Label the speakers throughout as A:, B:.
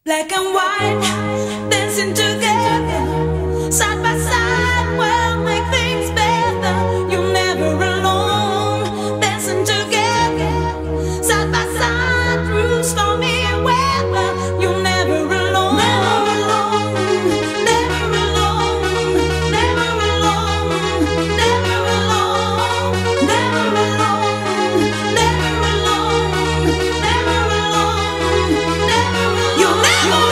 A: Black and white, dancing together, side by side, we'll make things better. You're never alone, dancing together, side by side, through stormy weather. You're never alone, never alone, never alone, never alone, never alone, never alone, never alone, never alone, never alone. You're never alone.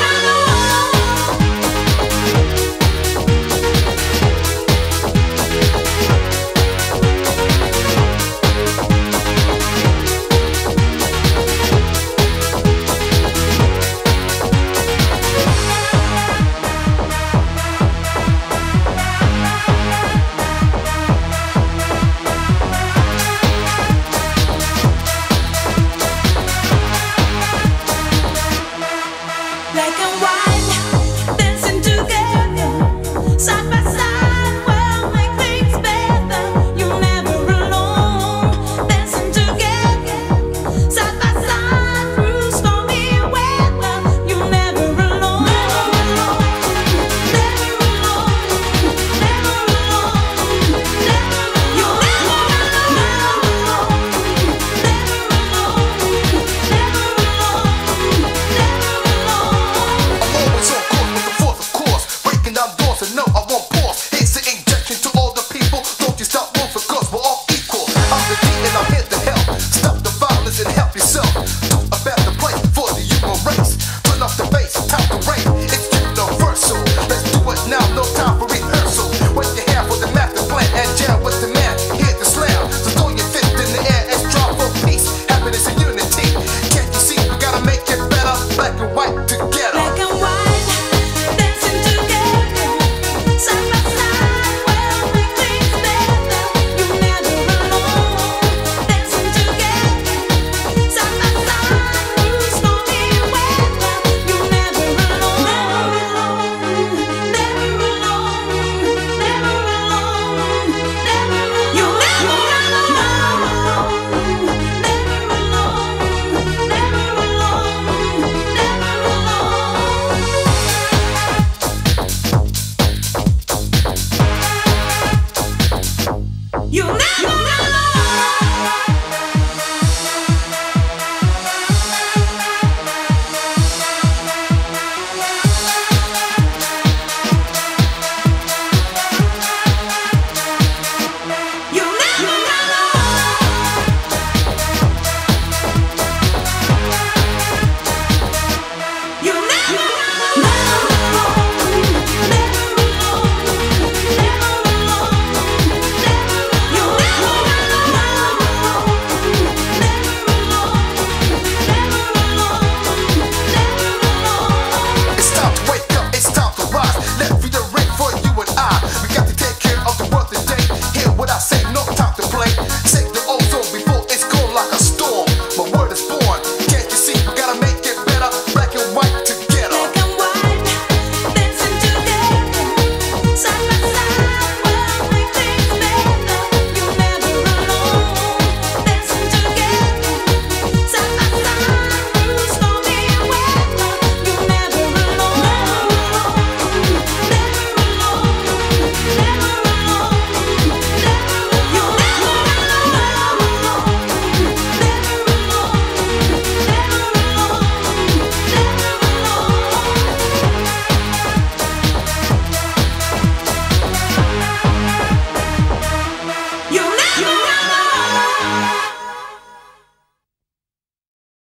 A: Black and white, dancing together, side by side, we'll make things better. You're never alone, dancing together, side by side, through stormy weather. You're never alone, never alone, never alone, never alone, never alone. You're never alone, never alone, never alone, never alone, never alone.
B: I'm always on course with the fourth, of course. Breaking down doors and no, I won't pause. Here's the injection to all the people. Don't you stop moving, cause we're all equal. I'm the D and I'm here to help. Stop the violence and help yourself. Do a better place for the human race. Turn off the bass, time to rain. It's universal. Let's do it now, no time for rehearsal. Wait your hand for the master plan and jam with the man. Here to slam. So throw your fist in the air and strive for peace, happiness and unity. Can't you see we gotta make it better? Black and white together.